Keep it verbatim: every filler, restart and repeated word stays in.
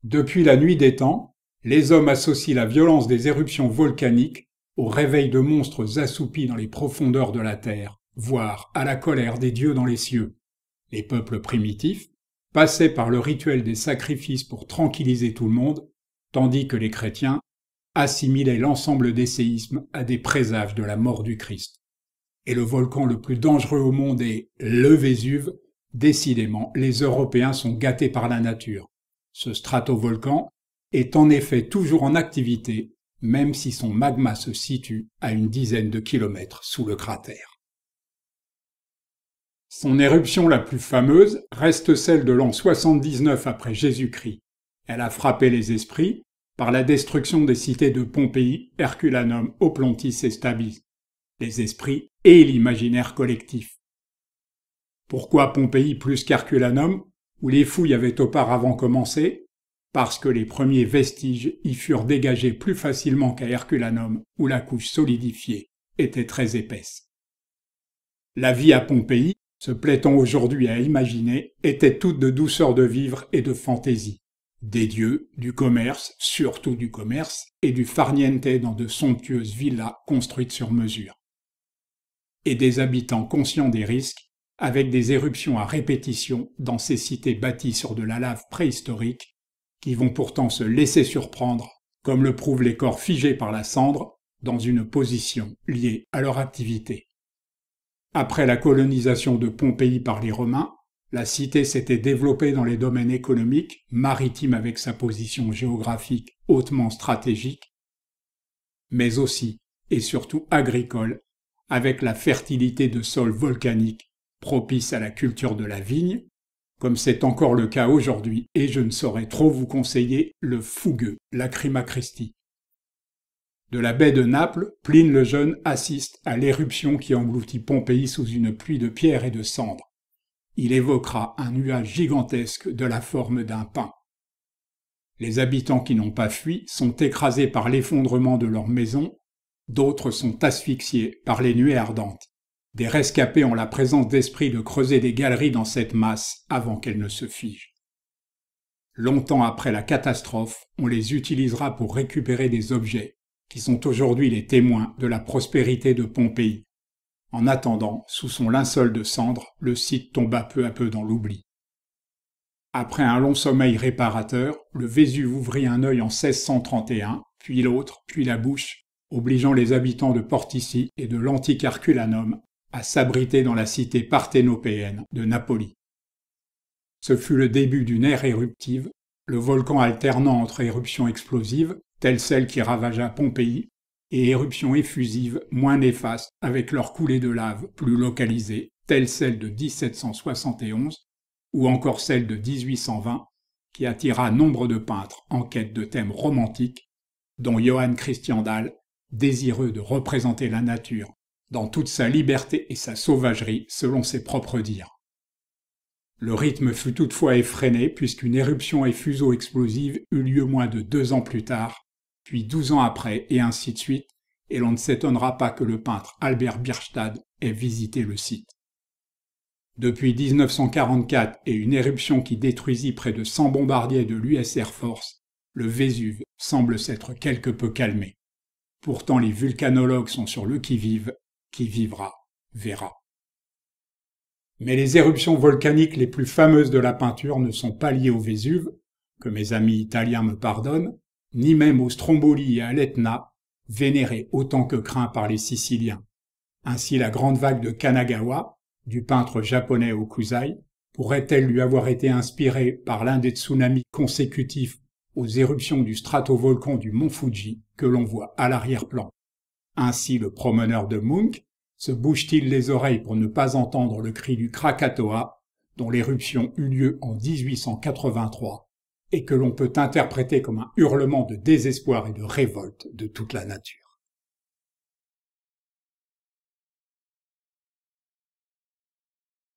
Depuis la nuit des temps, les hommes associent la violence des éruptions volcaniques au réveil de monstres assoupis dans les profondeurs de la terre, voire à la colère des dieux dans les cieux. Les peuples primitifs passaient par le rituel des sacrifices pour tranquilliser tout le monde, tandis que les chrétiens assimilaient l'ensemble des séismes à des présages de la mort du Christ. Et le volcan le plus dangereux au monde est le Vésuve. Décidément, les Européens sont gâtés par la nature. Ce stratovolcan est en effet toujours en activité, même si son magma se situe à une dizaine de kilomètres sous le cratère. Son éruption la plus fameuse reste celle de l'an soixante-dix-neuf après Jésus-Christ. Elle a frappé les esprits par la destruction des cités de Pompéi, Herculanum, Oplontis et Stabis, les esprits et l'imaginaire collectif. Pourquoi Pompéi plus qu'Herculanum, où les fouilles avaient auparavant commencé? Parce que les premiers vestiges y furent dégagés plus facilement qu'à Herculanum, où la couche solidifiée était très épaisse. La vie à Pompéi, se plaît-on aujourd'hui à imaginer, était toute de douceur de vivre et de fantaisie. Des dieux, du commerce, surtout du commerce, et du farniente dans de somptueuses villas construites sur mesure. Et des habitants conscients des risques, avec des éruptions à répétition dans ces cités bâties sur de la lave préhistorique, qui vont pourtant se laisser surprendre, comme le prouvent les corps figés par la cendre, dans une position liée à leur activité. Après la colonisation de Pompéi par les Romains, la cité s'était développée dans les domaines économiques, maritimes avec sa position géographique hautement stratégique, mais aussi et surtout agricole, avec la fertilité de sols volcaniques propices à la culture de la vigne, comme c'est encore le cas aujourd'hui, et je ne saurais trop vous conseiller le fougueux Lacryma Christi. De la baie de Naples, Pline le Jeune assiste à l'éruption qui engloutit Pompéi sous une pluie de pierres et de cendres. Il évoquera un nuage gigantesque de la forme d'un pain. Les habitants qui n'ont pas fui sont écrasés par l'effondrement de leurs maisons, d'autres sont asphyxiés par les nuées ardentes. Des rescapés ont la présence d'esprit de creuser des galeries dans cette masse avant qu'elle ne se fige. Longtemps après la catastrophe, on les utilisera pour récupérer des objets qui sont aujourd'hui les témoins de la prospérité de Pompéi. En attendant, sous son linceul de cendres, le site tomba peu à peu dans l'oubli. Après un long sommeil réparateur, le Vésuve ouvrit un œil en seize cent trente et un, puis l'autre, puis la bouche, obligeant les habitants de Portici et de l'antique Herculanum à s'abriter dans la cité parthénopéenne de Napoli. Ce fut le début d'une ère éruptive, le volcan alternant entre éruptions explosives, telles celles qui ravagea Pompéi, et éruptions effusives moins néfastes avec leur coulée de lave plus localisée, telles celles de dix-sept cent soixante et onze ou encore celle de dix-huit cent vingt, qui attira nombre de peintres en quête de thèmes romantiques, dont Johann Christian Dahl, désireux de représenter la nature dans toute sa liberté et sa sauvagerie selon ses propres dires. Le rythme fut toutefois effréné puisqu'une éruption effuso-explosive eut lieu moins de deux ans plus tard, puis douze ans après, et ainsi de suite, et l'on ne s'étonnera pas que le peintre Albert Bierstadt ait visité le site. Depuis mille neuf cent quarante-quatre et une éruption qui détruisit près de cent bombardiers de l'U S Air Force, le Vésuve semble s'être quelque peu calmé. Pourtant les vulcanologues sont sur le qui-vive, qui vivra, verra. Mais les éruptions volcaniques les plus fameuses de la peinture ne sont pas liées au Vésuve, que mes amis italiens me pardonnent, ni même aux Stromboli et à l'Etna, vénérés autant que craints par les Siciliens. Ainsi la grande vague de Kanagawa, du peintre japonais Hokusai, pourrait-elle lui avoir été inspirée par l'un des tsunamis consécutifs aux éruptions du stratovolcan du mont Fuji que l'on voit à l'arrière-plan. Ainsi le promeneur de Munch se bouge-t-il les oreilles pour ne pas entendre le cri du Krakatoa, dont l'éruption eut lieu en dix-huit cent quatre-vingt-trois, et que l'on peut interpréter comme un hurlement de désespoir et de révolte de toute la nature.